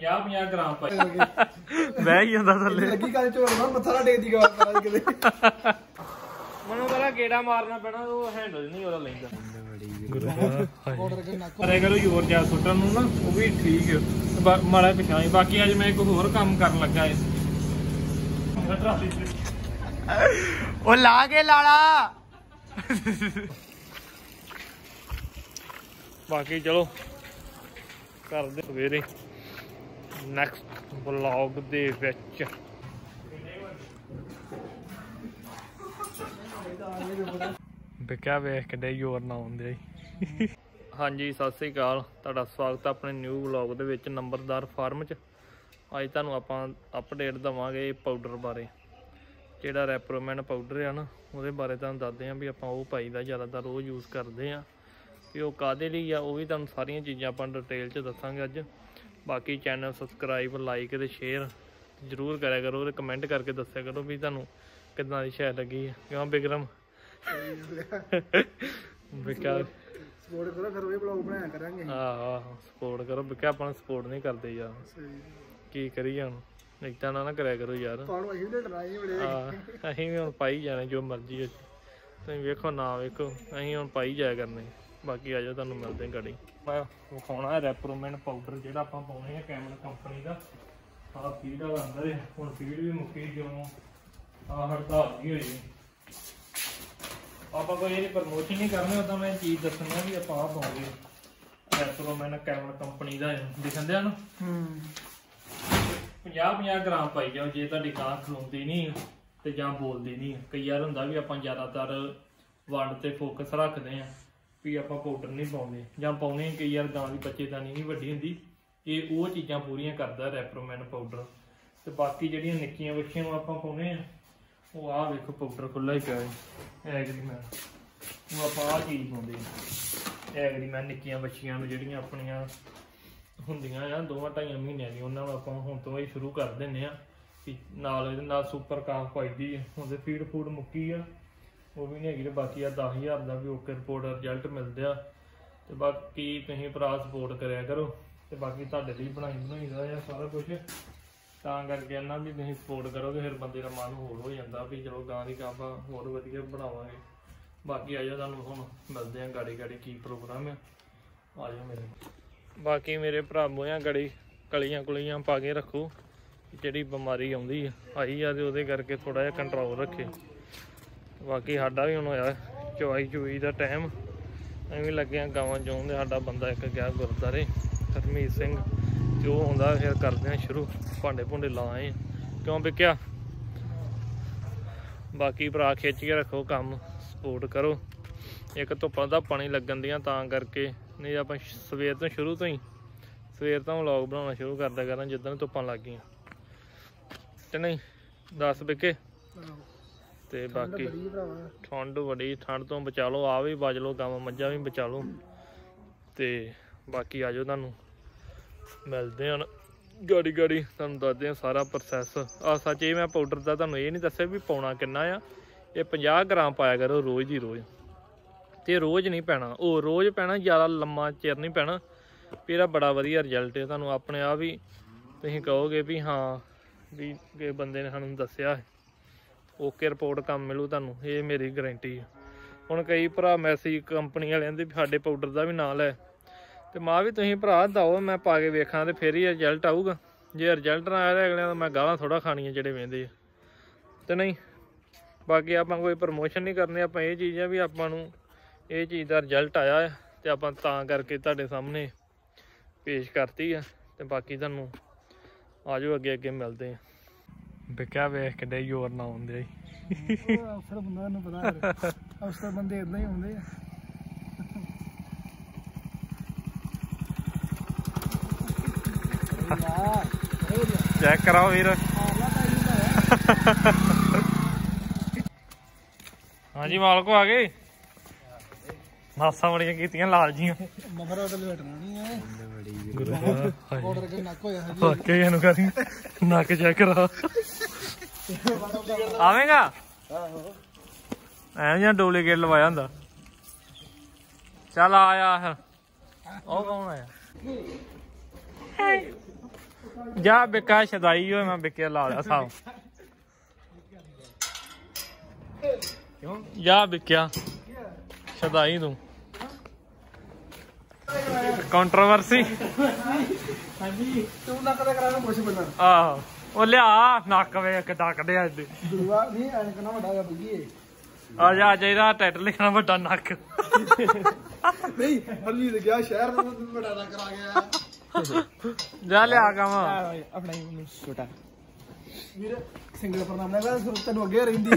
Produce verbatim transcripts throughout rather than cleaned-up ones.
ਪੰਜਾਹ ਪੰਜਾਹ ਗ੍ਰਾਮ ਪਾਈ ਬਹਿ ਹੀ ਜਾਂਦਾ ਥੱਲੇ ਲੱਗੀ ਗੱਲ ਝੋਲਣਾ ਮੱਥਾ ਨਾ ਟੇਕ ਦੀ ਗੱਲ ਕਰਾਂ ਕਿਤੇ ਮੈਨੂੰ ਪਹਿਲਾਂ ਗੇੜਾ ਮਾਰਨਾ ਪੈਣਾ ਉਹ ਹੈਂਡਲ ਨਹੀਂ ਉਹਦਾ ਲੈਂਦਾ ਕਰੇ ਕਰੋ ਜ਼ੋਰ ਜਾ ਸੁੱਟਣ ਨੂੰ ਨਾ ਉਹ ਵੀ ਠੀਕ ਹੈ ਮਾੜਾ ਪਿਛਾਂ ਬਾਕੀ ਅੱਜ ਮੈਂ ਇੱਕ ਹੋਰ ਕੰਮ ਕਰਨ ਲੱਗਾ ਏ ਉਹ ਲਾ ਕੇ ਲਾਲਾ ਬਾਕੀ ਚਲੋ ਕਰਦੇ ਸਵੇਰੇ ਨੈਕਸਟ ਵਲੌਗ ਦੇ ਵਿੱਚ ਬਿਕਿਆ ਵੇਖ ਕਿੱਡੇ ਜ਼ੋਰ ਨਾ ਆਉਂਦੇ ਹਾਂਜੀ ਸਤਿ ਸ੍ਰੀ ਅਕਾਲ ਤੁਹਾਡਾ ਸਵਾਗਤ ਹੈ ਆਪਣੇ ਨਿਊ ਵਲੌਗ ਦੇ ਵਿੱਚ ਨੰਬਰਦਾਰ ਫਾਰਮ 'ਚ ਅੱਜ ਤੁਹਾਨੂੰ ਆਪਾਂ ਅਪਡੇਟ ਦੇਵਾਂਗੇ ਪਾਊਡਰ ਬਾਰੇ ਜਿਹੜਾ ਰੈਪਰੋਮੈਨ ਪਾਊਡਰ ਆ ਨਾ ਉਹਦੇ ਬਾਰੇ ਤੁਹਾਨੂੰ ਦੱਸਦੇ ਹਾਂ ਵੀ ਆਪਾਂ ਉਹ ਪਾਈਦਾ ਜ਼ਿਆਦਾਤਰ ਉਹ ਯੂਜ਼ ਕਰਦੇ ਹਾਂ ਵੀ ਉਹ ਕਾਹਦੇ ਲਈ ਆ ਉਹ ਵੀ ਤੁਹਾਨੂੰ ਸਾਰੀਆਂ ਚੀਜ਼ਾਂ ਆਪਾਂ ਡਿਟੇਲ 'ਚ ਦੱਸਾਂਗੇ ਅੱਜ ਬਾਕੀ ਚੈਨਲ ਸਬਸਕ੍ਰਾਈਬ ਲਾਈਕ ਅਤੇ ਸ਼ੇਅਰ ਜ਼ਰੂਰ ਕਰਿਆ ਕਰੋ ਅਤੇ ਕਮੈਂਟ ਕਰਕੇ ਦੱਸਿਆ ਕਰੋ ਵੀ ਤੁਹਾਨੂੰ ਕਿੱਦਾਂ ਦੀ ਸ਼ਾਇਦ ਲੱਗੀ ਹੈ ਕਿਉਂ ਬਿਕਰਮ ਬਿਕਾ ਸਪੋਰਟ ਕਰੋ ਫਿਰ ਉਹ ਵਲੌਗ ਬਣਾਇਆ ਕਰਾਂਗੇ ਆਹ ਆਹ ਸਪੋਰਟ ਕਰੋ ਬਿਕਾ ਆਪਾਂ ਨੂੰ ਸਪੋਰਟ ਨਹੀਂ ਕਰਦੇ ਯਾਰ ਕੀ ਕਰੀਏ ਹੁਣ ਇੱਦਾਂ ਨਾ ਨਾ ਕਰਿਆ ਕਰੋ ਯਾਰ ਅਸੀਂ ਵੀ ਹੁਣ ਪਾਈ ਜਾਣੇ ਜੋ ਮਰਜ਼ੀ ਤੁਸੀਂ ਵੇਖੋ ਨਾ ਵੇਖੋ ਅਸੀਂ ਹੁਣ ਪਾਈ ਜਾਇਆ ਕਰਨੇ ਬਾਕੀ ਆ ਜਾਓ ਤੁਹਾਨੂੰ ਮਿਲਦੇ ਗਾੜੀ ਮੈਂ ਵਿਖਾਉਣਾ ਰੈਪਰੋਮੈਨ ਪਾਊਡਰ ਜਿਹੜਾ ਆਪਾਂ ਪਾਉਣੇ ਆ ਕੈਮਨ ਕੰਪਨੀ ਦਾ ਆਹ ਫੀਡ ਵਾਲਾ ਅੰਦਰ ਹੁਣ ਫੀਡ ਵੀ ਮੁੱਕੀ ਜਿਉਂ ਆਹ ਹੜਤਾਲ ਨਹੀਂ ਹੋਈ ਆਪਾਂ ਕੋਈ ਇਹਦੀ ਪ੍ਰਮੋਸ਼ਨ ਨਹੀਂ ਕਰਨੀ ਉਦਾਂ ਮੈਂ ਚੀਜ਼ ਦੱਸਣੀ ਆ ਵੀ ਆਪਾਂ ਆਹ ਪਾਉਂਗੇ ਰੈਪਰੋਮੈਨ ਕੈਮਨ ਕੰਪਨੀ ਦਾ ਦਿਖਣ ਦਿਆ ਨਾ ਪੰਜਾਹ ਪੰਜਾਹ ਗ੍ਰਾਮ ਪਾਈ ਜਾਓ ਜੇ ਤੁਹਾਡੀ ਕਾਂ ਖਲੋਂਦੀ ਨਹੀਂ ਤੇ ਜਾਂ ਬੋਲਦੀ ਨਹੀਂ ਕਈ ਵਾਰ ਹੁੰਦਾ ਵੀ ਆਪਾਂ ਜ਼ਿਆਦਾਤਰ ਵੰਡ ਤੇ ਫੋਕਸ ਰੱਖਦੇ ਆ ਵੀ ਆਪਾਂ ਪਾਊਡਰ ਨਹੀਂ ਪਾਉਂਦੇ ਜਾਂ ਪਾਉਣੇ ਕਈ ਵਾਰ ਗਾਂ ਦੀ ਬੱਚੇਦਾਨੀ ਨਹੀਂ ਵੱਡੀ ਹੁੰਦੀ ਇਹ ਉਹ ਚੀਜ਼ਾਂ ਪੂਰੀਆਂ ਕਰਦਾ ਰੈਪਰੋਮੈਨ ਪਾਊਡਰ ਤੇ ਬਾਕੀ ਜਿਹੜੀਆਂ ਨਿੱਕੀਆਂ ਬੱਚੀਆਂ ਨੂੰ ਆਪਾਂ ਪਾਉਣੇ ਆ ਉਹ ਆਹ ਵੇਖੋ ਪਾਊਡਰ ਖੁੱਲਾ ਹੀ ਪਿਆ ਹੈ ਐਗਰੀਮੈਨ ਉਹ ਆਪਾਂ ਆਹ ਚੀਜ਼ ਪਾਉਂਦੇ ਐਗਰੀਮੈਨ ਨਿੱਕੀਆਂ ਬੱਚੀਆਂ ਨੂੰ ਜਿਹੜੀਆਂ ਆਪਣੀਆਂ ਹੁੰਦੀਆਂ ਆ ਦੋਵਾਂ ਢਾਈਆਂ ਮਹੀਨਿਆਂ ਦੀ ਉਹਨਾਂ ਨੂੰ ਆਪਾਂ ਹੁਣ ਤੋਂ ਹੀ ਸ਼ੁਰੂ ਕਰ ਦਿੰਦੇ ਆ ਵੀ ਨਾਲ ਇਹਦੇ ਨਾਲ ਸੁਪਰ ਕਾਫ ਪਾਈਦੀ ਹੈ ਹੁਣ ਤੇ ਫੀਡ ਫੂਡ ਮੁੱਕੀ ਆ ਉਹ ਵੀ ਨਹੀਂ ਹੈਗੀ ਤੇ ਬਾਕੀ ਆ ਦਸ ਹਜ਼ਾਰ ਦਾ ਵੀ ਓਕੇ ਰਿਪੋਰਟ ਰਿਜ਼ਲਟ ਮਿਲਦੇ ਆ ਤੇ ਬਾਕੀ ਤੁਸੀਂ ਭਰਾ ਸਪੋਰਟ ਕਰਿਆ ਕਰੋ ਤੇ ਬਾਕੀ ਤੁਹਾਡੇ ਲਈ ਬਣਾਈ ਬਣਾਈ ਦਾ ਆ ਸਾਰਾ ਕੁਝ ਤਾਂ ਕਰਕੇ ਇਹਨਾਂ ਵੀ ਤੁਸੀਂ ਸਪੋਰਟ ਕਰੋਗੇ ਫਿਰ ਬੰਦੇ ਦਾ ਮਨ ਹੋਰ ਹੋ ਜਾਂਦਾ ਵੀ ਚਲੋ ਗਾਂ ਦੀ ਕਾਪਾ ਹੋਰ ਵਧੀਆ ਬਣਾਵਾਂਗੇ ਬਾਕੀ ਆ ਜਾਓ ਤੁਹਾਨੂੰ ਹੁਣ ਮਿਲਦੇ ਆ ਗਾੜੀ ਗਾੜੀ ਕੀ ਪ੍ਰੋਗਰਾਮ ਆ ਆ ਜਾਓ ਮੇਰੇ ਬਾਕੀ ਮੇਰੇ ਭਰਾ ਬੋਆਂ ਗੜੀ ਕਲੀਆਂ ਕੁਲੀਆਂ ਪਾ ਕੇ ਰੱਖੋ ਜਿਹੜੀ ਬਿਮਾਰੀ ਆਉਂਦੀ ਆਈ ਆ ਤੇ ਉਹਦੇ ਕਰਕੇ ਥੋੜਾ ਜਿਹਾ ਕੰਟਰੋਲ ਰੱਖੇ ਬਾਕੀ ਸਾਡਾ ਵੀ ਹੁਣ ਹੋਇਆ ਚਵਾਈ ਚੁਈ ਦਾ ਟਾਈਮ ਐਵੇਂ ਲੱਗਿਆ ਗਾਵਾਂ ਚੋਂਦੇ ਸਾਡਾ ਬੰਦਾ ਇੱਕ ਗਿਆ ਗੁਰਦੁਆਰੇ ਹਰਮੀਤ ਸਿੰਘ ਤੇ ਉਹ ਹੁੰਦਾ ਫਿਰ ਕਰਦੇ ਆ ਸ਼ੁਰੂ ਭਾਂਡੇ ਭੁੰਡੇ ਲਾਏ ਕਿਉਂ ਵਿਕਿਆ ਬਾਕੀ ਭਰਾ ਖਿੱਚ ਕੇ ਰੱਖੋ ਕੰਮ ਸਪੋਰਟ ਕਰੋ ਇੱਕ ਧੁੱਪਾਂ ਦਾ ਪਾਣੀ ਲੱਗਣ ਦੀਆਂ ਤਾਂ ਕਰਕੇ ਨਹੀਂ ਆਪਾਂ ਸਵੇਰ ਤੋਂ ਸ਼ੁਰੂ ਤੋਂ ਹੀ ਸਵੇਰ ਤੋਂ ਵਲੌਗ ਬਣਾਉਣਾ ਸ਼ੁਰੂ ਕਰਦਾ ਕਰਾਂ ਜਿੱਦਾਂ ਧੁੱਪਾਂ ਲੱਗ ਗਈਆਂ ਤੇ ਨਹੀਂ ਦਸ ਵਿਕੇ ਤੇ ਬਾਕੀ ਠੰਡ ਬੜੀ ਠੰਡ ਤੋਂ ਬਚਾ ਲਓ ਆ ਵੀ ਬਚ ਲਓ ਗਾਵਾਂ ਮੱਝਾਂ ਵੀ ਬਚਾ ਲਓ ਤੇ ਬਾਕੀ ਆ ਜਾਓ ਤੁਹਾਨੂੰ ਮਿਲਦੇ ਹਨ ਗਾੜੀ ਗਾੜੀ ਤੁਹਾਨੂੰ ਦੱਸਦੇ ਹਾਂ ਸਾਰਾ ਪ੍ਰੋਸੈਸ ਆ ਸੱਚ ਇਹ ਮੈਂ ਪਾਊਡਰ ਦਾ ਤੁਹਾਨੂੰ ਇਹ ਨਹੀਂ ਦੱਸਿਆ ਵੀ ਪਾਉਣਾ ਕਿੰਨਾ ਆ ਇਹ ਪੰਜਾਹ ਗ੍ਰਾਮ ਪਾਇਆ ਕਰੋ ਰੋਜ਼ ਦੀ ਰੋਜ਼ ਤੇ ਰੋਜ਼ ਨਹੀਂ ਪੈਣਾ ਉਹ ਰੋਜ਼ ਪੈਣਾ ਜ਼ਿਆਦਾ ਲੰਮਾ ਚਿਰ ਨਹੀਂ ਪੈਣਾ ਫਿਰ ਇਹਦਾ ਬੜਾ ਵਧੀਆ ਰਿਜ਼ਲਟ ਹੈ ਤੁਹਾਨੂੰ ਆਪਣੇ ਆਪ ਹੀ ਤੁਸੀਂ ਕਹੋਗੇ ਵੀ ਹਾਂ ਵੀ ਕਿਸੇ ਬੰਦੇ ਨੇ ਸਾਨੂੰ ਦੱਸਿਆ ਓਕੇ ਰਿਪੋਰਟ ਕੰਮ ਮਿਲੂ ਤੁਹਾਨੂੰ ਇਹ ਮੇਰੀ ਗਰੰਟੀ ਹੈ ਹੁਣ ਕਈ ਭਰਾ ਮੈਸੇਜ ਕੰਪਨੀ ਵਾਲਿਆਂ ਦੇ ਸਾਡੇ ਪਾਊਡਰ ਦਾ ਵੀ ਨਾਂ ਲੈ ਤੇ ਮਾਂ ਵੀ ਤੁਸੀਂ ਭਰਾ ਦਿਓ ਮੈਂ ਪਾ ਕੇ ਵੇਖਾਂ ਤੇ ਫਿਰ ਹੀ ਰਿਜ਼ਲਟ ਆਊਗਾ ਜੇ ਰਿਜ਼ਲਟ ਨਾ ਆਇਆ ਅਗਲਿਆਂ ਦਾ ਮੈਂ ਗਾਲਾਂ ਥੋੜ੍ਹਾ ਖਾਣੀਆਂ ਜਿਹੜੇ ਵਹਿੰਦੇ ਆ ਤੇ ਨਹੀਂ ਬਾਕੀ ਆਪਾਂ ਕੋਈ ਪ੍ਰਮੋਸ਼ਨ ਨਹੀਂ ਕਰਨੀ ਆਪਾਂ ਇਹ ਚੀਜ਼ਾਂ ਵੀ ਆਪਾਂ ਨੂੰ ਇਹ ਚੀਜ਼ ਦਾ ਰਿਜ਼ਲਟ ਆਇਆ ਹੈ ਤੇ ਆਪਾਂ ਤਾਂ ਕਰਕੇ ਤੁਹਾਡੇ ਸਾਹਮਣੇ ਪੇਸ਼ ਕਰਤੀ ਆ ਤੇ ਬਾਕੀ ਤੁਹਾਨੂੰ ਆ ਜਾਓ ਅੱਗੇ ਅੱਗੇ ਮਿਲਦੇ ਆ ਬਿਕਿਆ ਵੇਖ ਕਿੱਡੇ ਜ਼ੋਰ ਨਾ ਆਉਂਦੇ ਅਫਸਰ ਬੰਦਾ ਨੂੰ ਪਤਾ ਅਫਸਰ ਬੰਦੇ ਏਦਾਂ ਹੀ ਹੁੰਦੇ ਆ ਚੈੱਕ ਕਰਾਓ ਵੀਰ ਹਾਂਜੀ ਮਾਲਕੋ ਆ ਗਏ ਮਾਸਾ ਬੜੀਆਂ ਕੀਤੀਆਂ ਲਾਲ ਜੀਆਂ ਮਗਰ ਉਹਦੇ ਲਟਣਾ ਨਹੀਂ ਹੈ ਗੁਰੂ ਆਰਡਰ ਕੇ ਨੱਕ ਹੋਇਆ ਹੈ ਵਾਕੇ ਇਹਨੂੰ ਕਰੀ ਨੱਕ ਚੈੱਕ ਕਰਾ ਆਵੇਂਗਾ ਆਹੋ ਐਂ ਜਾਂ ਡੁਪਲੀਕੇਟ ਲਵਾਇਆ ਹੁੰਦਾ ਚੱਲ ਆਇਆ ਫਿਰ ਉਹ ਕੌਣ ਆਇਆ ਜਾ ਬਿੱਕਾ ਛਦਾਈ ਹੋਏ ਮੈਂ ਬਿੱਕੇ ਲਾ ਲਿਆ ਸਾਬ ਕਿਉਂ ਜਾ ਬਿੱਕਿਆ ਛਦਾਈ ਤੂੰ ਕੰਟਰੋਵਰਸੀ ਹਾਂਜੀ ਤੂੰ ਨੱਕ ਦਾ ਕਰਾਣਾ ਪੁੱਛ ਬੰਦਾ ਆਹੋ ਉਹ ਲਿਆ ਨੱਕ ਵੇ ਕਿ ਡੱਕਦੇ ਆ ਅੱਜ ਦੁਆ ਨਹੀਂ ਐਨਕ ਨਾ ਵੱਡਾ ਜਿਹਾ ਬੁੱਗੀਏ ਆ ਜਾ ਚਾਹੀਦਾ ਟਾਈਟਲ ਲਿਖਣਾ ਵੱਡਾ ਨੱਕ ਨਹੀਂ ਹਰਲੀ ਤੇ ਗਿਆ ਸ਼ਹਿਰ ਦਾ ਵੱਡਾ ਨਾ ਕਰਾ ਗਿਆ ਜਾ ਲਿਆ ਕੰਮ ਆਪਣਾ ਹੀ ਮੈਨੂੰ ਛੋਟਾ ਵੀਰ ਸਿੰਗਲ ਪ੍ਰਣਾਮ ਲਗਾ ਤੈਨੂੰ ਅੱਗੇ ਰਹਿੰਦੀ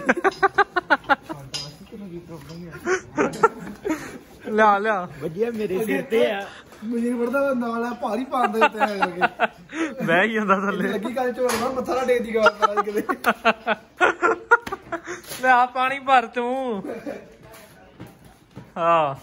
ਲਿਆ ਲਿਆ ਵਧੀਆ ਮੇਰੇ ਸਿਰ ਤੇ ਆ ਮੈਨੂੰ ਵਰਦਾ ਨਾਲ ਆ ਭਾਰੀ ਪਾਉਂਦਾ ਤੇ ਆ ਕਰਕੇ ਬਹਿ ਹੀ ਹੁੰਦਾ ਥੱਲੇ ਲੱਗੀ ਕੱਲ ਝੋਲਣਾ ਮੱਥਾ ਨਾ ਟੇਕ ਦੀ ਗੱਲ ਕਰਾ ਕਿਤੇ ਲਿਆ ਪਾਣੀ ਭਰ ਤੂੰ ਹਾਂ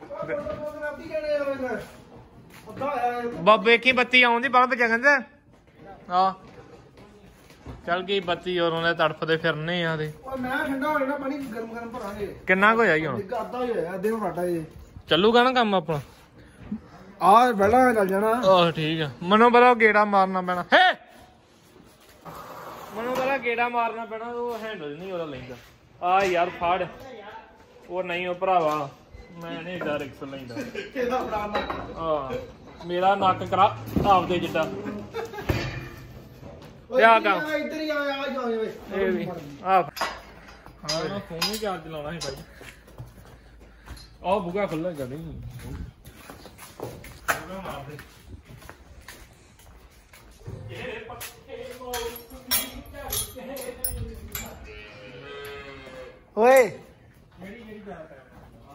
ਬਾਬੇ ਕੀ ਬੱਤੀ ਆਉਂਦੀ ਬਲਬ ਜਗਨ ਤੇ ਆ ਚੱਲ ਗਈ ਬੱਤੀ ਔਰ ਉਹਨੇ ਤੜਫਦੇ ਫਿਰਨੇ ਆ ਤੇ ਓਏ ਮੈਂ ਠੰਡਾ ਹੋ ਜਾਣਾ ਪਾਣੀ ਗਰਮ ਗਰਮ ਭਰਾਂਗੇ ਕਿੰਨਾ ਕੁ ਹੋਇਆ ਈ ਹੁਣ ਗਾਦਾ ਹੀ ਹੋਇਆ ਅੱਧੇ ਨੂੰ ਫਾਟਾ ਜੇ ਚੱਲੂਗਾ ਨਾ ਕੰਮ ਆਪਣਾ ਆ ਬੈਠਾ ਚੱਲ ਜਾਣਾ ਆਹ ਠੀਕ ਆ ਮਨੋਂ ਬੜਾ ਗੇੜਾ ਮਾਰਨਾ ਪੈਣਾ ਹੈ ਮਨੋਂ ਬੜਾ ਗੇੜਾ ਮਾਰਨਾ ਪੈਣਾ ਉਹ ਹੈਂਡਲ ਨਹੀਂ ਉਹਦਾ ਲੈਂਦਾ ਆ ਯਾਰ ਫਾੜ ਉਹ ਨਹੀਂ ਉਹ ਭਰਾਵਾ ਮੈਂ ਨਹੀਂ ਇਹਦਾ ਰਿਕਸ ਲੈਂਦਾ ਕਿਹਦਾ ਫੜਾਣਾ ਆ ਮੇਰਾ ਨੱਕ ਕਰਾ ਆਪਦੇ ਜਿੱਡਾ ਆ ਕੰਮ ਇੱਧਰ ਹੀ ਆ ਆ ਜਾ ਓਏ ਇਹ ਵੀ ਆ ਹਾਂ ਮੈਂ ਫੋਨ ਹੀ ਚਾਰਜ ਲਾਉਣਾ ਸੀ ਭਾਈ ਆਹ ਬੁਗਾ ਖੁੱਲਾ ਜਾ ਨਹੀਂ ਬੁਗਾ ਮਾਰ ਦੇ ਇਹ ਪੱਕੇ ਮੋਲ ਓਏ ਮੇਰੀ ਮੇਰੀ ਬਾਤ ਹੈ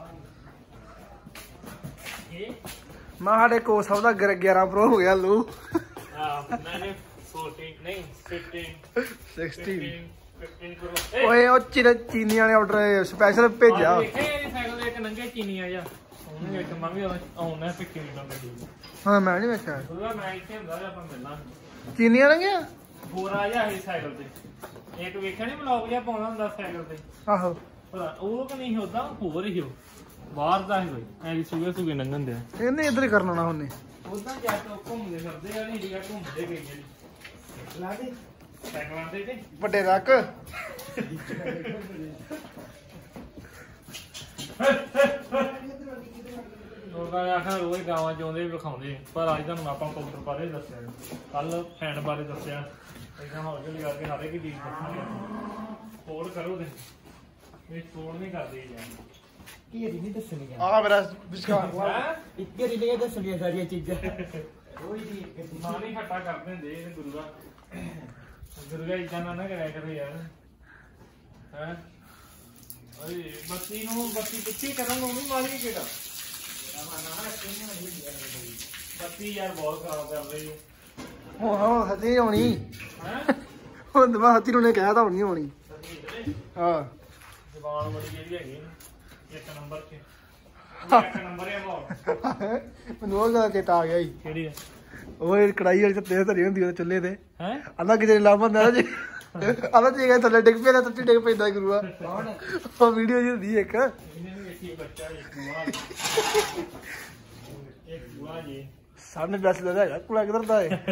ਇਹ ਮੈਂ ਸਾਡੇ ਕੋਸ ਸਾਹਿਬ ਦਾ ਗਿਆਰਾਂ ਪ੍ਰੋ ਹੋ ਗਿਆ ਲੂ ਆ ਮੈਨੇ ਚੌਦਾਂ ਨਹੀਂ ਪੰਦਰਾਂ ਸੋਲ੍ਹਾਂ ਕਰੋ ਓਏ ਉਹ ਚੀਨੀਆਂ ਨੇ ਆਰਡਰ ਸਪੈਸ਼ਲ ਭੇਜਿਆ ਦੇਖੇ ਇਹ ਸਾਈਕਲ ਦੇ ਇੱਕ ਨੰਗੇ ਚੀਨੀਆਂ ਜਾ ਉਹਨੂੰ ਇੱਕ ਮੈਂ ਵੀ ਆਉਣਾ ਪਿੱਕੇ ਵੀ ਨੰਗੇ ਦੀ ਹਾਂ ਮੈਂ ਨਹੀਂ ਵੇਖਿਆ ਉਹਦਾ ਮੈਂ ਇੱਥੇ ਹੁੰਦਾ ਜਾਂ ਆਪਾਂ ਮਿਲਣਾ ਚੀਨੀਆਂ ਨੇ ਗਿਆ ਗੋਰਾ ਜਿਹਾ ਸੀ ਸਾਈਕਲ ਤੇ ਇੱਕ ਵੇਖਿਆ ਨਹੀਂ ਬਲੌਗ ਜਿਹਾ ਪਾਉਂਦਾ ਹੁੰਦਾ ਸਾਈਕਲ ਤੇ ਆਹੋ ਪਤਾ ਉਹ ਕਿ ਨਹੀਂ ਹੁੰਦਾ ਹੋਰ ਹੀ ਉਹ ਬਾਹਰ ਦਾ ਹੀ ਕੋਈ ਐਂ ਸੂਗੇ ਸੂਗੇ ਲੰਘਣ ਦੇ ਇਹਨੇ ਇੱਧਰ ਹੀ ਕਰਨਾ ਹੋਣਾ ਉਹਨੇ ਉਦਾਂ ਜਾ ਕੇ ਘੁੰਮਦੇ ਫਿਰਦੇ ਆ ਨਹੀਂ ਜਿਹੜਾ ਘੁੰਮਦੇ ਗਏ ਜੀ ਲਾ ਦੇ ਸਾਈਕਲਾਂ ਤੇ ਤੇ ਵੱਡੇ ਰੱਖ ਲੋਕਾਂ ਆਖਾਂ ਰੋਜ਼ ਗਾਵਾਂ ਚਾਉਂਦੇ ਵਿਖਾਉਂਦੇ ਪਰ ਅੱਜ ਤੁਹਾਨੂੰ ਆਪਾਂ ਕਾਊਂਟਰ ਬਾਰੇ ਦੱਸਿਆ ਕੱਲ ਫੈਨ ਬਾਰੇ ਦੱਸਿਆ ਇਦਾਂ ਹੌਲੀ ਹੌਲੀ ਕਰਕੇ ਸਾਰੇ ਕੀ ਚੀਜ਼ ਦੱਸਾਂਗੇ ਹੋਰ ਕਰੋ ਤੇ ਇਹ ਤੋੜ ਨਹੀਂ ਕਰਦੇ ਯਾਰ ਕੀ ਨਹੀਂ ਦੱਸਣੀ ਆ ਮੇਰਾ ਵਿਸ਼ਕਾਰ ਹੈ ਇੱਕ ਰੀ ਲੈ ਦੱਸਣੀਆਂ ਸਾਰੀਆਂ ਚੀਜ਼ਾਂ ਕੋਈ ਨਹੀਂ ਮਾਨੀ ਖੱਟਾ ਕਰਦੇ ਹੁੰਦੇ ਇਹ ਗੁਰੂਆ ਗੁਰੂਆ ਇਦਾਂ ਨਾ ਨਾ ਕਰਿਆ ਕਰੋ ਯਾਰ ਹੈ ਓਏ ਬੱਤੀ ਨੂੰ ਬੱਤੀ ਕਿੱਥੇ ਕਰਾਂਗਾ ਉਹਨੂੰ ਮਾਰੀ ਕਿਹੜਾ ਬੱਤੀ ਯਾਰ ਬਹੁਤ ਖਰਾਬ ਕਰ ਰਹੀ ਹੈ ਹੋ ਹੋ ਹੱਥੀ ਹੋਣੀ ਹੈ ਹੁਣ ਦਵਾ ਹੱਥੀ ਨੂੰ ਨੇ ਕਹਿਆ ਤਾਂ ਹੁਣ ਨਹੀਂ ਹੋਣੀ ਹਾਂ ਜ਼ਬਾਨ ਬੜੀ ਜਿਹੜੀ ਹੈਗੀ ਇੱਕ ਨੰਬਰ ਤੇ ਇੱਕ ਨੰਬਰ ਹੈ ਬਹੁਤ ਮੈਨੂੰ ਉਹ ਗੱਲ ਚੇਤਾ ਆ ਗਿਆ ਜੀ ਕਿਹੜੀ ਹੈ ਉਹ ਕੜਾਈ ਵਾਲੀ ਤੇ ਤੇਜ਼ ਧਰੀ ਹੁੰਦੀ ਉਹਦੇ ਚੁੱਲ੍ਹੇ ਤੇ ਹੈ ਆਂਦਾ ਕਿਤੇ ਲਾਭ ਹੁੰਦਾ ਜੀ ਆਂਦਾ ਜੀ ਗਏ ਥੱਲੇ ਡਿੱਗ ਪਿਆ ਤਾਂ ਟੁੱਟੀ ਡਿੱਗ ਪੈਂਦਾ ਗੁਰੂਆ ਉਹ ਵੀਡੀਓ ਜੀ ਹੁੰਦੀ ਇੱਕ ਇਹਨੇ ਵੀ ਵੇਖੀ ਬੱਚਾ ਇੱਕ ਬੁਆ ਇੱਕ ਬੁਆ ਜੀ ਸਾਹਮਣੇ ਦੱਸ ਦਿੰਦਾ ਹੈਗਾ ਕੁੜਾ ਕਿਧਰ ਦਾ ਹੈ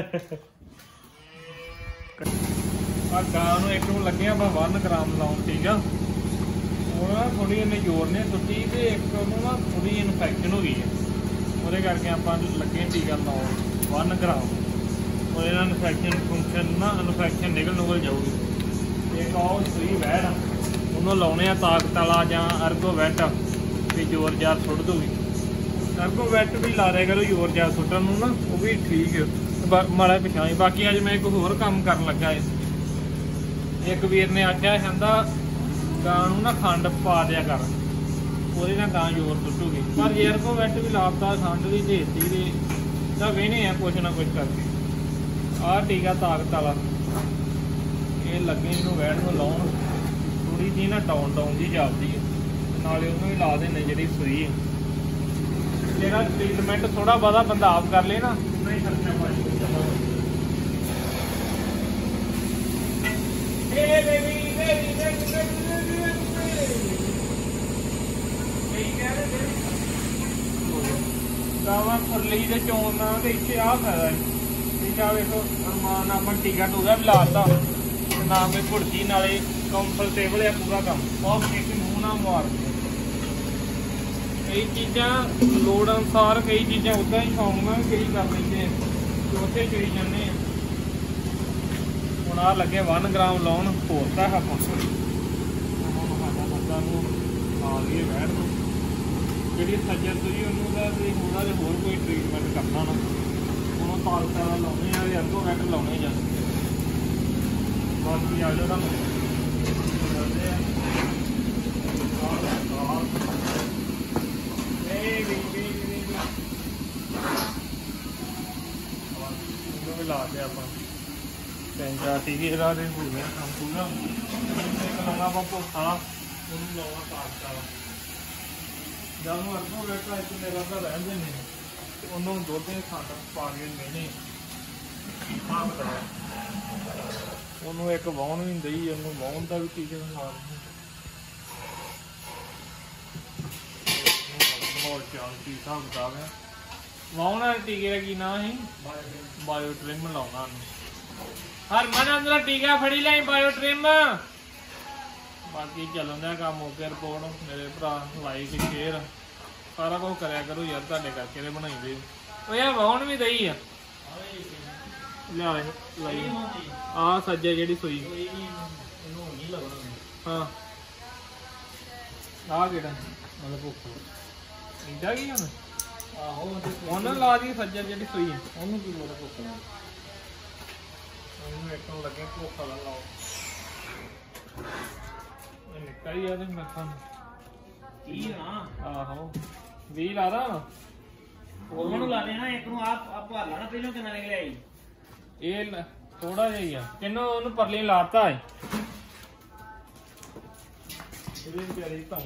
ਆ ਗਾਂ ਨੂੰ ਇੱਕ ਨੂੰ ਲੱਗਿਆ ਬਾ ਇੱਕ ਗ੍ਰਾਮ ਲਾਉਣ ਠੀਕ ਆ ਉਹ ਨਾ ਥੋੜੀ ਇਹਨੇ ਜ਼ੋਰ ਨੇ ਟੁੱਟੀ ਤੇ ਇੱਕ ਉਹਨੂੰ ਨਾ ਥੋੜੀ ਇਨਫੈਕਸ਼ਨ ਹੋ ਗਈ ਹੈ ਉਹਦੇ ਕਰਕੇ ਆਪਾਂ ਲੱਗੇ ਟੀਕਾ ਲਾਉਣ ਇੱਕ ਗ੍ਰਾਮ ਉਹਦੇ ਨਾਲ ਇਨਫੈਕਸ਼ਨ ਫੰਕਸ਼ਨ ਨਾ ਇਨਫੈਕਸ਼ਨ ਨਿਕਲ ਨਿਕਲ ਜਾਊਗੀ ਇੱਕ ਉਹ ਸਹੀ ਵੈਟ ਉਹਨੂੰ ਲਾਉਣੇ ਆ ਤਾਕਤ ਵਾਲਾ ਜਾਂ ਅਰਗੋ ਵੈਟ ਵੀ ਜ਼ੋਰ ਜਾਰ ਸੁੱਟ ਦੂਗੀ ਅਰਗੋ ਵੈਟ ਵੀ ਲਾ ਦਿਆ ਕਰੋ ਜ਼ੋਰ ਜਾਰ ਸੁੱਟਣ ਨੂੰ ਨਾ ਉਹ ਵੀ ਠੀਕ ਹੈ ਮਾੜਾ ਪਿਛਾਈ ਬਾਕੀ ਅੱਜ ਮੈਂ ਇੱਕ ਹੋਰ ਕੰਮ ਕਰਨ ਲੱਗਾ ਏ ਇੱਕ ਵੀਰ ਨੇ ਆਖਿਆ ਕਹਿੰਦਾ ਗਾਂ ਨੂੰ ਨਾ ਖੰਡ ਪਾ ਦਿਆ ਕਰ ਉਹਦੇ ਨਾਲ ਗਾਂ ਜ਼ੋਰ ਸੁੱਟੂਗੀ ਪਰ ਯਾਰ ਕੋ ਵੈਟ ਵੀ ਲਾਪਤਾ ਖੰਡ ਵੀ ਦੇਤੀ ਤੇ ਤਾਂ ਵੇਹਨੇ ਆ ਕੁਛ ਨਾ ਕੁਛ ਕਰਕੇ ਆਹ ਟੀਕਾ ਤਾਕਤ ਵਾਲਾ ਇਹ ਲੱਗੇ ਇਹਨੂੰ ਵੈਟ ਨੂੰ ਲਾਉਣ ਥੋੜੀ ਜਿਹੀ ਨਾ ਡਾਊਨ ਡਾਊਨ ਜੀ ਜਾਪਦੀ ਹੈ ਨਾਲੇ ਉਹਨੂੰ ਵੀ ਲਾ ਦੇਣੇ ਜਿਹੜੀ ਸੂਈ ਹੈ ਜਿਹੜਾ ਟ੍ਰੀਟਮੈਂਟ ਥੋੜਾ ਬਹੁਤਾ ਬੰਦਾ ਆਪ ਕਰ ਲੇ ਨਾ ਨਹੀਂ ਖਰਚਾ ਪਾਣੀ Hey baby, baby, baby, baby, baby, baby. Hey, क्या है baby? गाँव खुरली दे चौन ना ते इत्थे आ फायदा है ਚੀਜ਼ਾਂ ਵੇਖੋ ਅਰਮਾਨ ਆਪਾਂ ਟੀਕਾ ਟੂਗਾ ਵੀ ਲਾਤਾ ਨਾ ਕੋਈ ਘੁੜਕੀ ਨਾਲੇ ਕੰਫਰਟੇਬਲ ਹੈ ਪੂਰਾ ਕੰਮ ਬਹੁਤ ਇੱਕ ਮੂੰਹ ਨਾ ਮਾਰਦੇ ਕਈ ਚੀਜ਼ਾਂ ਲੋੜ ਅਨੁਸਾਰ ਕਈ ਚੀਜ਼ਾਂ ਉਦਾਂ ਹੀ ਸ਼ੌਂਕ ਨਾਲ ਕਈ ਕਰ ਲੈਂਦੇ ਉੱਥੇ ਚੋਈ ਜਾਂਦੇ ਆ ਹੁਣ ਆ ਲੱਗੇ ਇੱਕ ਗ੍ਰਾਮ ਲਾਉਣ ਹੋਰਦਾ ਆਪਾਂ ਸਾਡਾ ਬੰਦਾ ਨੂੰ ਆ ਲਈਏ ਬੈਠ ਨੂੰ ਜਿਹੜੀ ਸੱਜਰ ਤੁਸੀਂ ਉਹਨੂੰ ਦਾ ਤੇ ਉਹਨਾਂ ਦੇ ਹੋਰ ਕੋਈ ਟ੍ਰੀਟਮੈਂਟ ਕਰਨਾ ਨਾ ਉਹਨੂੰ ਤਾਲਤਾ ਲਾਉਣੇ ਆ ਜਾਂ ਅੱਗੋਂ ਬੈਠ ਲਾਉਣੇ ਜਾਂ ਬਾਕੀ ਆ ਜਾਓ ਤੁਹਾਨੂੰ ਦੱਸਦੇ ਆ ਇਹ ਵੀ ਵੀ ਵੀ ਵੀ ਲਾ ਦੇ ਆਪਾਂ ਤਿੰਨ ਚਾਰ ਸੀਗੇ ਇਹਦਾ ਦੇ ਹੋ ਗਿਆ ਕੰਮ ਪੂਰਾ ਇੱਕ ਲਾਉਣਾ ਆਪਾਂ ਭੋਖਾ ਉਹਨੂੰ ਲਾਉਣਾ ਤਾਲਤਾ ਜਦ ਨੂੰ ਅੱਗੋਂ ਬੈਠਾ ਇੱਕ ਮੇਰਾ ਤਾਂ ਰਹਿੰਦੇ ਨੇ ਉਹਨੂੰ ਦੁੱਧ ਦੇ ਖੰਡ ਪਾ ਕੇ ਲੈਣੇ ਆਹ ਬਤਾ ਉਹਨੂੰ ਇੱਕ ਵਾਹਣ ਵੀ ਦਈ ਉਹਨੂੰ ਵਾਹਣ ਦਾ ਵੀ ਟੀਕੇ ਨਾਲ ਹੋਰ ਚਾਲ ਕੀ ਹਿਸਾਬ ਕਿਤਾਬ ਹੈ ਵਾਹਣ ਵਾਲੇ ਟੀਕੇ ਦਾ ਕੀ ਨਾਂ ਸੀ ਬਾਇਓ ਟ੍ਰਿਮ ਲਾਉਣਾ ਹਰਮਨ ਅੰਦਰ ਟੀਕਾ ਫੜੀ ਲੈ ਬਾਇਓ ਟ੍ਰਿਮ ਬਾਕੀ ਚੱਲਣ ਦਾ ਕੰਮ ਹੋ ਗਿਆ ਰਿਪੋਰਟ ਮੇਰੇ ਭਰਾ ਲਾਈਕ ਸ਼ੇਅਰ ਸਾਰਾ ਕੁਝ ਕਰਿਆ ਕਰੋ ਯਾਰ ਤੁਹਾਡੇ ਕਰਕੇ ਤੇ ਬਣਾਈਦੇ ਉਹ ਯਾਰ ਵਾਹਣ ਵੀ ਦਈ ਆ ਲਿਆ ਲਈ ਆ ਸੱਜੇ ਜਿਹੜੀ ਸੂਈ ਹਾਂ ਆ ਕਿਹੜਾ ਮਤਲਬ ਭੁੱਖ ਇੰਦਾ ਕੀ ਹੁਣ ਆਹੋ ਉਹਨਾਂ ਲਾ ਦੀ ਸੱਜੇ ਜਿਹੜੀ ਸੂਈ ਉਹਨੂੰ ਕੀ ਲੋੜ ਭੁੱਖ ਨਾਲ ਉਹਨੂੰ ਇੱਕ ਨੂੰ ਲੱਗੇ ਭੁੱਖ ਵਾਲਾ ਲਾਓ ਇਹ ਨਿਕਲ ਹੀ ਆ ਤੇ ਮੈਂ ਖਾਂ ਕੀ ਨਾ ਆਹੋ ਵੀ ਲਾ ਦਾ ਉਹਨਾਂ ਨੂੰ ਲਾ ਦੇਣਾ ਇੱਕ ਨੂੰ ਆਪ ਆਪ ਭਰ ਲੈਣਾ ਪਹਿਲਾਂ ਕਿੰਨਾ ਨਿਕਲਿਆ ਜੀ ਇਹ ਥੋੜਾ ਜਿਹਾ ਹੀ ਆ ਕਿੰਨੋ ਉਹਨੂੰ ਪਰਲੀ ਲਾਤਾ ਹੈ ਇਹਦੇ ਪਿਆਰੀ ਤਾਂ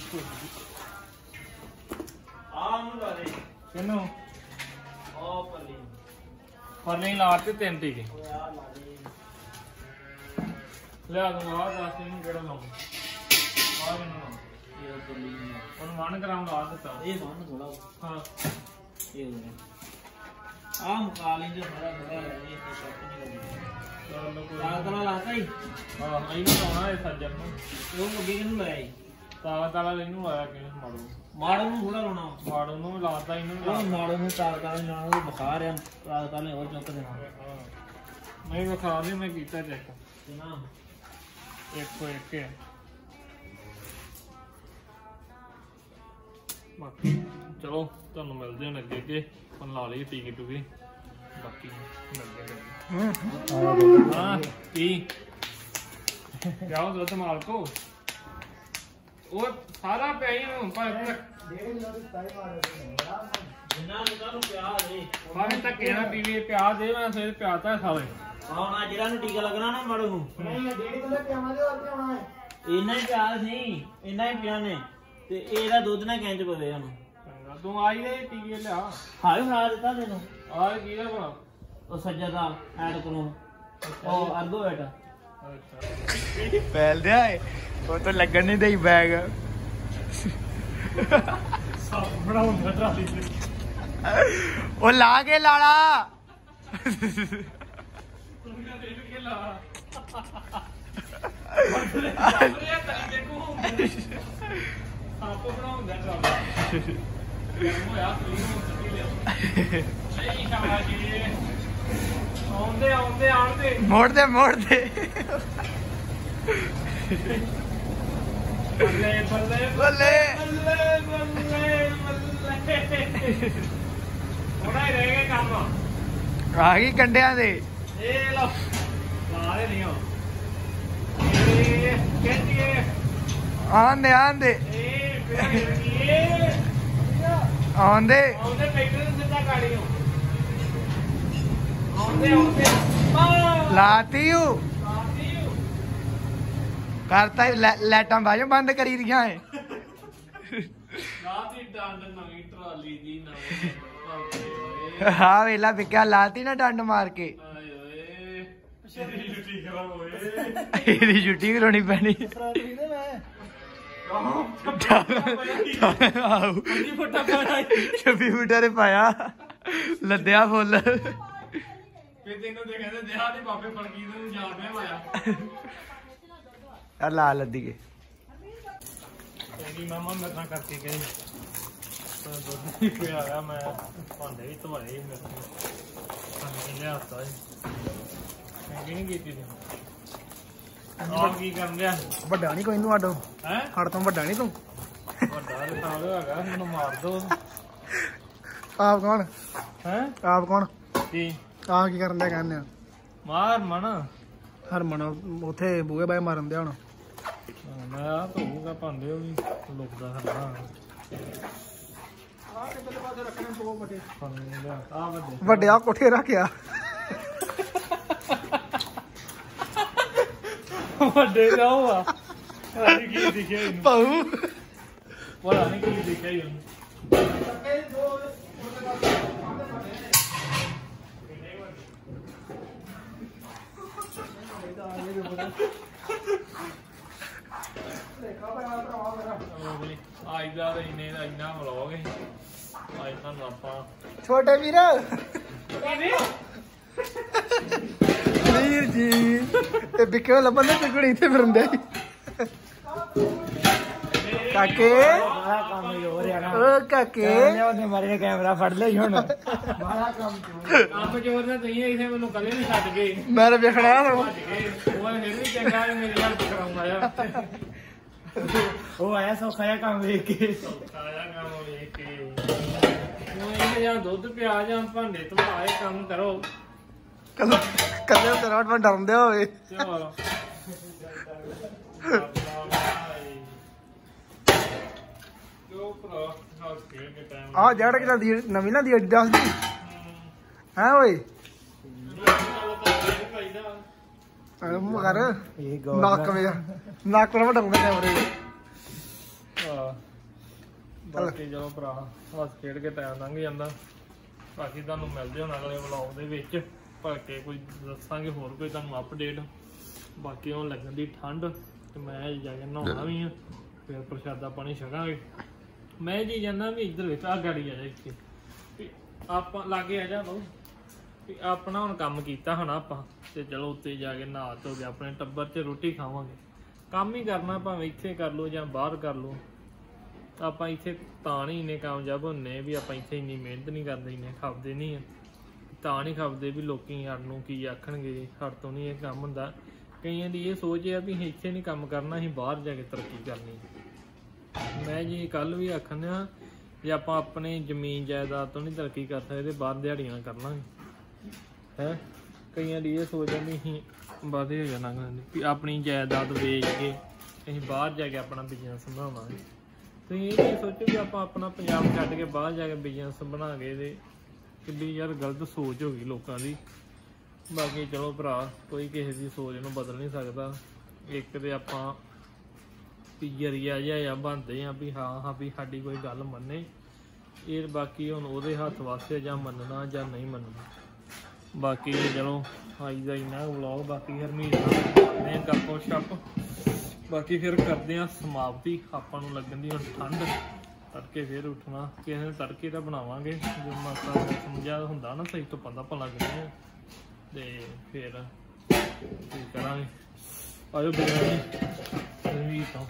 ਆ ਨੂੰ ਲਾ ਦੇ ਕਿੰਨੋ ਆ ਪਰਲੀ ਪਰਲੀ ਲਾਤੇ ਤਿੰਨ ਟੀਕੇ ਲਿਆ ਦੂੰ ਆ ਦੱਸ ਇਹਨੂੰ ਕਿਹੜਾ ਲਾਉਂ ਆ ਇਹਨੂੰ ਇਹ ਪਰਲੀ ਉਹਨੂੰ ਇੱਕ ਗ੍ਰਾਮ ਲਾ ਦਿੱਤਾ ਇਹ ਬੰਨ ਥੋੜਾ ਹਾਂ ਇਹ ਹੋ ਗਿਆ ਆ ਮੁਕਾ ਲੈਂਦੇ ਥੋੜਾ ਥੋੜਾ ਇਹ ਤੇ ਕੱਟ ਨਹੀਂ ਲੱਗਦੀ ਚਲੋ ਕੋਈ ਲਾਲ ਤਲਾ ਲਾਤਾ ਹੀ ਹਾਂ ਇਹਨੂੰ ਲਾਉਣਾ ਇਹ ਸੱਜਣ ਨੂੰ ਉਹ ਮੁੱਗੀ ਕਿਹਨੂੰ ਲਾਇਆ ਜੀ ਤਾਲਾ ਤਾਲਾ ਇਹਨੂੰ ਲਾਇਆ ਕਿਹਨੂੰ ਮਾੜੂ ਮਾੜੂ ਨੂੰ ਥੋੜਾ ਲਾਉਣਾ ਮਾੜੂ ਨੂੰ ਲਾਤਾ ਇਹਨੂੰ ਉਹ ਮਾੜੂ ਨੂੰ ਤਾਲਾ ਤਾਲਾ ਲਾਉਣਾ ਉਹ ਬੁਖਾਰ ਆ ਤਾਲਾ ਤਾਲਾ ਹੋਰ ਚੁੱਕ ਦੇਣਾ ਨਹੀਂ ਬੁਖਾਰ ਨਹੀਂ ਮੈਂ ਕੀਤਾ ਚੈੱਕ ਨਾ ਇੱਕ ਸੌ ਇੱਕ ਹੈ ਬਾਕੀ ਚਲੋ ਤੁਹਾਨੂੰ ਮਿਲਦੇ ਹਾਂ ਅੱਗੇ ਅੱਗੇ ਆਪਾਂ ਲਾ ਲਈ ਟੀਕੇ ਟੂਕੇ ਬਾਕੀ ਮਿਲਦੇ ਹਾਂ ਕੀ ਜਾਓ ਦੁੱਧ ਮਾਲਕੋ ਉਹ ਸਾਰਾ ਪਿਆ ਹੀ ਹੁਣ ਪਰ ਜਿੰਨਾ ਨੂੰ ਪਿਆ ਦੇ ਭਾਵੇਂ ਤਾਂ ਕਿਹੜਾ ਪੀਵੇ ਪਿਆ ਦੇ ਮੈਂ ਸਿਰ ਪਿਆਤਾ ਸਾਲੇ ਆਉਣਾ ਜਿਹੜਾ ਨੂੰ ਟੀਕਾ ਲੱਗਣਾ ਨਾ ਮਾੜੂ ਨੂੰ ਨਹੀਂ ਡੇਢ ਕਿਲੋ ਪਿਆਵਾਂਗੇ ਹੋਰ ਪਿਆਉਣਾ ਹੈ ਇੰਨਾ ਹੀ ਪਿਆ ਨਹੀਂ ਇੰਨਾ ਹੀ ਪਿਆ ਨੇ ਤੇ ਇਹਦਾ ਦੁੱਧ ਨਾ ਕਿੰਜ ਪਵੇ ਉਹਨੂੰ ਤੂੰ ਆਈ ਦੇ ਟੀਕੇ ਲਿਆ ਹਾਏ ਖਾ ਦਿੱਤਾ ਤੈਨੂੰ ਆ ਕੀ ਦਾ ਬਣਾ ਉਹ ਸੱਜਾ ਦਾ ਐਡ ਕਰੋ ਉਹ ਅਰਗੋ ਬੇਟਾ ਅੱਛਾ ਫੈਲ ਦਿਆ ਉਹ ਤਾਂ ਲੱਗਣ ਨਹੀਂ ਦਈ ਬੈਗ ਸਭ ਬਣਾਉਂਦਾ ਟਰਾਲੀ ਤੇ ਉਹ ਲਾ ਕੇ ਲਾਲਾ ਤੂੰ ਨਾ ਦੇਖ ਕੇ ਲਾ ਆਪੋ ਬਣਾਉਂਦਾ ਟਰਾਲੀ ਆਉਂਦੇ ਆਉਂਦੇ ਆਉਂਦੇ ਮੋੜ ਦੇ ਮੋੜ ਦੇ ਬੱਲੇ ਬੱਲੇ ਬੱਲੇ ਬੱਲੇ ਬੱਲੇ ਬੱਲੇ ਥੋੜਾ ਹੀ ਰਹਿ ਗਿਆ ਕੰਮ ਆ ਗਈ ਕੰਡਿਆਂ ਦੇ ਇਹ ਲੋ ਲਾ ਦੇ ਨਹੀਂ ਹੋ ਇਹ ਕਹਿੰਦੀ ਆਂਦੇ ਆਂਦੇ ਇਹ ਇਹ ਆਉਂਦੇ ਆਉਂਦੇ ਟਰੈਕਟਰ ਨੂੰ ਸਿੱਧਾ ਗਾੜੀ ਨੂੰ ਆਉਂਦੇ ਆਉਂਦੇ ਲਾਤੀ ਹੂੰ ਲਾਤੀ ਕਰਤਾ ਲਾਈਟਾਂ ਬਾਜੋ ਬੰਦ ਕਰੀ ਦੀਆਂ ਏ ਲਾਤੀ ਡੰਡ ਨਵੀਂ ਟਰਾਲੀ ਦੀ ਨਵੀਂ ਹਾਂ ਵੇਲਾ ਵਿਕਿਆ ਲਾਤੀ ਨਾ ਡੰਡ ਮਾਰ ਕੇ ਆਏ ਓਏ ਸ਼ਰੀਰ ਛੁੱਟੀ ਕਰਾ ਓਏ ਇਹਦੀ ਛੁੱਟੀ ਕਰਾਉਣੀ ਪੈਣੀ ਛੱਬੀ ਫੁੱਟਾ ਨੇ ਪਾਇਆ ਲੱਦਿਆ ਫੁੱਲ ਫੇ ਤੈਨੂੰ ਤੇ ਕਹਿੰਦੇ ਦੇਹਾ ਦੇ ਬਾਬੇ ਫਲਕੀ ਨੂੰ ਯਾਦ ਨਹੀਂ ਹੋਇਆ ਆ ਲਾ ਲੱਦੀਏ ਕਹਿੰਦੀ ਮਾਮਾ ਮੇਰੇ ਨਾਲ ਕਰਕੇ ਗਈ ਤਾਂ ਦੁੱਧ ਕੋਈ ਆਇਆ ਮੈਂ ਭਾਂਡੇ ਵੀ ਧਵਾਏ ਮੇਰੇ ਭਾਂਡੇ ਲਿਆਤਾ ਕਹਿੰਦੀ ਨਹੀਂ ਕੀਤੀ ਸੀ ਆਹ ਕੀ ਕਰਨ ਡਿਆ ਵੱਡਾ ਨਹੀਂ ਕੋਈ ਨੂੰ ਆਡੋ ਹੈ ਹੜ ਤੋਂ ਵੱਡਾ ਨਹੀਂ ਤੂੰ ਵੱਡਾ ਤੇ ਸਾਲ ਹੈਗਾ ਮੈਨੂੰ ਮਾਰ ਦੋ ਆਪ ਕੌਣ ਹੈ ਆਪ ਕੌਣ ਕੀ ਆਪ ਕੀ ਕਰਨ ਦਿਆ ਕਹਿੰਦੇ ਆ ਮਾਰ ਮਣ ਹਰਮਨ ਉੱਥੇ ਬੂਹੇ ਬਾਏ ਮਾਰਨ ਦਿਆ ਹੁਣ ਮੈਂ ਆ ਧੋਊਗਾ ਭਾਂਡੇ ਉਹ ਵੀ ਲੁਕਦਾ ਹਰਨਾ ਆ ਕਿੱਧਰ ਪਾਸੇ ਰੱਖਣੇ ਬਹੁਤ ਵੱਡੇ ਆ ਵੱਡੇ ਵੱਡੇ ਆ ਕੋਠੇ ਰੱਖਿਆ ਵੱਡੇ ਦਾ ਉਹ ਆ ਕੀ ਕੀ ਦਿਖਿਆ ਇਹਨੂੰ ਪਾਉ ਪਤਾ ਨਹੀਂ ਕੀ ਦਿਖਿਆ ਇਹਨੂੰ ਅੱਜ ਦਾ ਇੰਨੇ ਦਾ ਇੰਨਾ ਵਲੌਗ ਹੈ ਅੱਜ ਤੁਹਾਨੂੰ ਆਪਾਂ ਛੋਟੇ ਵੀਰ ਵੀਰ ਜੀ ਤੇ ਬਿੱਕੇ ਲੱਭਣ ਦੇ ਟਿਕੜੀ ਇੱਥੇ ਫਿਰਦੇ ਕਾਕੇ ਬੜਾ ਕੰਮ ਹੋ ਰਿਹਾ ਨਾ ਓ ਕਾਕੇ ਉਹਨੇ ਮਾਰੇ ਕੈਮਰਾ ਫੜ ਲਿਆ ਹੁਣ ਬੜਾ ਕੰਮ ਚੋਰ ਕੰਮ ਚੋਰ ਨੇ ਤੁਸੀਂ ਇੱਥੇ ਮੈਨੂੰ ਕੱਲੇ ਨਹੀਂ ਛੱਡ ਗਏ ਮੈਂ ਤਾਂ ਵੇਖਣਾ ਭੱਜ ਗਏ ਉਹ ਫਿਰ ਵੀ ਚੰਗਾ ਵੀ ਮੇਰੇ ਨਾਲ ਕਰਾਉਂਦਾ ਆ ਉਹ ਆਇਆ ਸੌਖਾ ਜਿਹਾ ਕੰਮ ਵੇਖ ਕੇ ਆਇਆ ਕੰਮ ਵੇਖ ਕੇ ਉਹ ਇਹ ਜਾਂ ਦੁੱਧ ਪਿਆ ਜਾਂ ਭਾਂਡੇ ਧਵਾਏ ਕੰਮ ਕਰੋ ਕੱਲ ਕੱਲੇ ਤੇਰਾ ਮੈਂ ਡਰਦੇ ਹੋਵੇ ਚਲੋ ਜੋ ਭਰਾ ਹਾਸ ਕੇ ਕੇ ਟਾਈਮ ਆ ਜੜ ਕਿ ਚੱਲਦੀ ਨਵੀਂ ਨਾ ਦੀ ਐਡੀਡਾਸ ਦੀ ਹੈ ਓਏ ਐ ਮੂੰਹ ਕਰ ਇਹ ਨੱਕ ਵੇ ਨੱਕ ਨਾਲ ਡਰਦੇ ਕੈਮਰੇ ਹਾਂ ਬਾਕੀ ਚਲੋ ਭਰਾ ਹੱਸ ਖੇਡ ਕੇ ਟਾਈਮ ਲੰਘ ਜਾਂਦਾ ਬਾਕੀ ਤੁਹਾਨੂੰ ਮਿਲਦੇ ਹੁਣ ਅਗਲੇ ਵਲੌਗ ਦੇ ਵਿੱਚ ਭਲਕੇ ਕੋਈ ਦੱਸਾਂਗੇ ਹੋਰ ਕੋਈ ਤੁਹਾਨੂੰ ਅਪਡੇਟ ਬਾਕੀ ਉਹ ਲੱਗਣ ਦੀ ਠੰਡ ਤੇ ਮੈਂ ਜਾ ਕੇ ਨਹਾਉਣਾ ਵੀ ਆ ਫਿਰ ਪ੍ਰਸ਼ਾਦਾ ਪਾਣੀ ਛਕਾਂਗੇ ਮੈਂ ਜੀ ਜਾਂਦਾ ਵੀ ਇੱਧਰ ਵਿੱਚ ਆ ਗਾੜੀ ਆ ਜਾ ਇੱਥੇ ਵੀ ਆਪਾਂ ਲਾਗੇ ਆ ਜਾ ਲਓ ਵੀ ਆਪਣਾ ਹੁਣ ਕੰਮ ਕੀਤਾ ਹੁਣ ਆਪਾਂ ਤੇ ਚਲੋ ਉੱਤੇ ਜਾ ਕੇ ਨਹਾ ਧੋ ਕੇ ਆਪਣੇ ਟੱਬਰ 'ਚ ਰੋਟੀ ਖਾਵਾਂਗੇ ਕੰਮ ਹੀ ਕਰਨਾ ਭਾਵੇਂ ਇੱਥੇ ਕਰ ਲਓ ਜਾਂ ਬਾਹਰ ਕਰ ਲਓ ਆਪਾਂ ਇੱਥੇ ਤਾਂ ਨਹੀਂ ਇੰਨੇ ਕਾਮਯਾਬ ਹੁੰਨੇ ਵੀ ਆਪਾਂ ਇੱਥੇ ਇੰਨੀ ਮਿਹਨਤ ਨਹੀਂ ਕਰਦੇ ਇੰਨੇ ਖਾਪਦੇ ਨਹੀਂ ਆ ਤਾਂ ਨਹੀਂ ਖਾਪਦੇ ਵੀ ਲੋਕੀ ਸਾਨੂੰ ਕੀ ਆਖਣਗੇ ਸਾਡੇ ਤੋਂ ਨਹੀਂ ਇਹ ਕੰਮ ਹੁੰਦਾ ਕਈਆਂ ਦੀ ਇਹ ਸੋਚ ਹੈ ਵੀ ਇੱਥੇ ਨਹੀਂ ਕੰਮ ਕਰਨਾ ਅਸੀਂ ਬਾਹਰ ਜਾ ਕੇ ਤਰੱਕੀ ਕਰਨੀ ਮੈਂ ਜੀ ਕੱਲ ਵੀ ਆਖਣਾ ਜੇ ਆਪਾਂ ਆਪਣੇ ਜ਼ਮੀਨ ਜਾਇਦਾਦ ਤੋਂ ਨਹੀਂ ਤਰੱਕੀ ਕਰ ਸਕਦੇ ਬਾਹਰ ਦਿਹਾੜੀਆਂ ਕਰ ਲਾਂਗੇ ਹੈ ਕਈਆਂ ਦੀ ਇਹ ਸੋਚ ਹੈ ਵੀ ਅਸੀਂ ਵਾਧੇ ਹੋ ਜਾਣਾ ਵੀ ਆਪਣੀ ਜਾਇਦਾਦ ਵੇਚ ਕੇ ਅਸੀਂ ਬਾਹਰ ਜਾ ਕੇ ਆਪਣਾ ਬਿਜ਼ਨਸ ਬਣਾਵਾਂਗੇ ਤੁਸੀਂ ਇਹ ਨਹੀਂ ਸੋਚੋ ਵੀ ਆਪਾਂ ਆਪਣਾ ਪੰਜਾਬ ਛੱਡ ਕੇ ਬਾਹਰ ਜਾ ਕੇ ਬਿਜ਼ਨਸ ਬਣਾ ਕੇ ਤੇ ਕਿੰਨੀ ਯਾਰ ਗਲਤ ਸੋਚ ਹੋ ਗਈ ਲੋਕਾਂ ਦੀ ਬਾਕੀ ਚਲੋ ਭਰਾ ਕੋਈ ਕਿਸੇ ਦੀ ਸੋਚ ਨੂੰ ਬਦਲ ਨਹੀਂ ਸਕਦਾ ਇੱਕ ਤੇ ਆਪਾਂ ਵੀ ਜਰੀਆ ਜਿਹਾ ਬਣਦੇ ਆ ਵੀ ਹਾਂ ਹਾਂ ਵੀ ਸਾਡੀ ਕੋਈ ਗੱਲ ਮੰਨੇ ਇਹ ਬਾਕੀ ਹੁਣ ਉਹਦੇ ਹੱਥ ਵਾਸਤੇ ਜਾਂ ਮੰਨਣਾ ਜਾਂ ਨਹੀਂ ਮੰਨਣਾ ਬਾਕੀ ਚਲੋ ਅੱਜ ਦਾ ਇੰਨਾ ਵਲੌਗ ਬਾਕੀ ਹਰਮੀਤ ਨਾਲ ਗੱਪੋ ਛੱਪ ਬਾਕੀ ਫਿਰ ਕਰਦੇ ਆ ਸਮਾਪਤੀ ਆਪਾਂ ਨੂੰ ਲੱਗਣ ਦੀ ਹੁਣ ਠੰਡ ਤੜਕੇ ਫਿਰ ਉੱਠਣਾ ਕਿਸੇ ਨੇ ਤੜਕੇ ਦਾ ਬਣਾਵਾਂਗੇ ਜੋ ਮਾਤਾ ਸਮਝਿਆ ਹੁੰਦਾ ਨਾ ਸਹੀ ਤੋਂ ਪਤਾ ਭਲਾ ਕਿੰਨੇ ਤੇ ਫਿਰ ਕੀ ਕਰਾਂਗੇ ਆਜੋ ਬਿਰਿਆਨੀ ਵੀ ਤਾਂ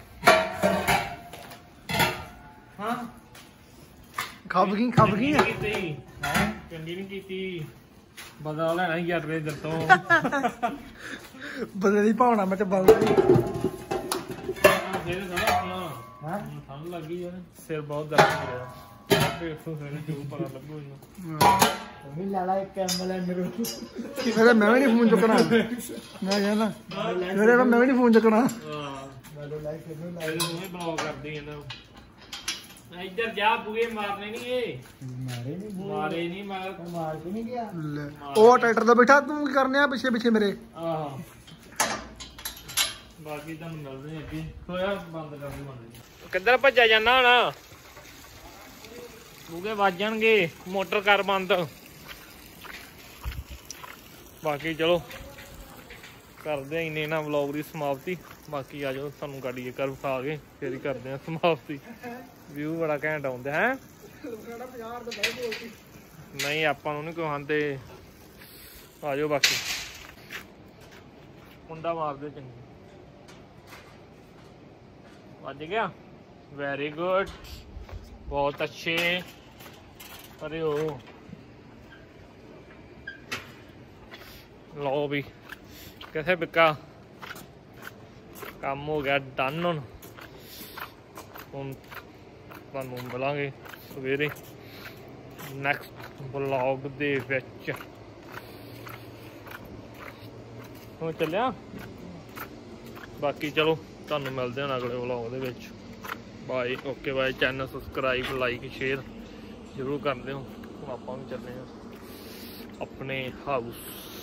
ਹਾਂ ਖੱਬ ਗਈ ਖੱਬ ਗਈ ਆ ਕੀਤੀ ਹਾਂ ਚੰਗੀ ਨਹੀਂ ਕੀਤੀ ਬਦਲਾ ਲੈਣਾ ਯਾਰ ਰੇ ਦਰ ਤੋਂ ਬਦਲੇ ਦੀ ਭਾਵਨਾ ਮੈਂ ਤੇ ਬਦਲਦੀ ਫਿਰ ਥੋੜਾ ਆਪਣਾ ਹਾਂ ਠੰਡ ਲੱਗੀ ਯਾਰ ਸਿਰ ਬਹੁਤ ਦਰਦ ਕਰ ਰਿਹਾ ਫੇਰ ਤੋਂ ਫਿਰ ਜੋ ਪਤਾ ਲੱਗੂ ਇਹਨੂੰ ਵੀ ਲਾਲਾ ਇੱਕ ਐਂਬੂਲੈਂਸ ਨੂੰ ਮੇਰੇ ਮੈਂ ਵੀ ਨਹੀਂ ਫੋਨ ਚੁੱਕਣਾ ਮੈਂ ਕਹਿੰਦਾ ਮੇਰੇ ਮੈਂ ਵੀ ਨਹੀਂ ਫੋਨ ਚੁੱਕਣਾ ਹਾਂ ਮੈਨੂੰ ਲਾਈਕ ਇਹਨੂੰ ਇਹ ਦੋਵੇਂ ਬਲੌਗ ਕਰਦੇ ਇਹਨਾਂ ਨੂੰ ਇੱਧਰ ਜਾ ਬੂਏ ਮਾਰਨੇ ਨਹੀਂ ਇਹ ਮਾਰੇ ਨਹੀਂ ਮਾਰੇ ਨਹੀਂ ਮਾਰ ਮਾਰ ਕੇ ਨਹੀਂ ਗਿਆ ਲੈ ਉਹ ਟਰੈਕਟਰ ਤੇ ਬੈਠਾ ਤੂੰ ਕੀ ਕਰਨੇ ਆ ਪਿੱਛੇ ਪਿੱਛੇ ਮੇਰੇ ਆਹੋ ਬਾਕੀ ਤੁਹਾਨੂੰ ਮਿਲਦੇ ਅੱਗੇ ਹੋਇਆ ਬੰਦ ਕਰ ਦੇ ਬੰਦ ਕਿੱਧਰ ਭੱਜਿਆ ਜਾਣਾ ਹੁਣ ਬੂਗੇ ਵੱਜ ਜਾਣਗੇ ਮੋਟਰ ਕਰ ਬੰਦ ਬਾਕੀ ਚਲੋ ਕਰਦੇ ਆ ਇੰਨੇ ਨਾ ਵਲੌਗ ਦੀ ਸਮਾਪਤੀ ਬਾਕੀ ਆ ਜਾਓ ਤੁਹਾਨੂੰ ਗਾੜੀ ਕਰ ਵਿਖਾ ਕੇ ਫਿਰ ਹੀ ਕਰਦੇ ਆ ਸਮਾਪਤੀ ਵਿਊ ਬੜਾ ਘੈਂਟ ਆਉਂਦਾ ਹੈ ਨਹੀਂ ਆਪਾਂ ਨੂੰ ਨਹੀਂ ਕਹਾਂਦੇ ਆ ਜਾਓ ਬਾਕੀ ਮੁੰਡਾ ਮਾਰ ਦਿਓ ਚੰਗੀ ਵੱਜ ਗਿਆ ਵੈਰੀ ਗੁੱਡ ਬਹੁਤ ਅੱਛੇ ਅਰੇ ਉਹ ਲਓ ਵੀ ਕਿੱਥੇ ਬਿੱਕਾ ਕੰਮ ਹੋ ਗਿਆ ਡਨ ਹੁਣ ਹੁਣ ਤੁਹਾਨੂੰ ਮਿਲਾਂਗੇ ਸਵੇਰੇ ਨੈਕਸਟ ਵਲੌਗ ਦੇ ਵਿੱਚ ਹੁਣ ਚੱਲਿਆ ਬਾਕੀ ਚਲੋ ਤੁਹਾਨੂੰ ਮਿਲਦੇ ਹਾਂ ਅਗਲੇ ਵਲੌਗ ਦੇ ਵਿੱਚ bye okay bye channel subscribe like share ਜ਼ਰੂਰ ਕਰ ਲਿਓ ਹੁਣ ਆਪਾਂ ਵੀ ਚੱਲੇ ਹਾਂ ਆਪਣੇ ਹਾਊਸ